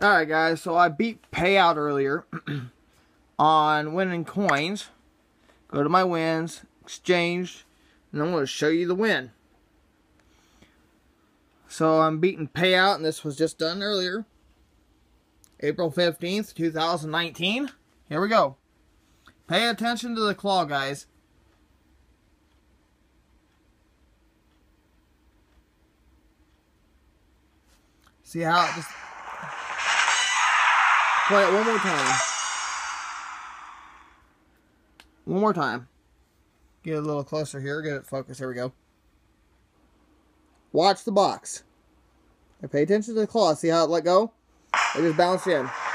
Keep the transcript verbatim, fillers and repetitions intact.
Alright guys, so I beat Payout earlier on winning coins. Go to my wins, exchange, and I'm going to show you the win. So I'm beating Payout, and this was just done earlier. April fifteenth, two thousand nineteen. Here we go. Pay attention to the claw, guys. See how it just... Play it one more time. One more time. Get it a little closer here. Get it focused. Here we go. Watch the box. And pay attention to the claw. See how it let go? It just bounced in.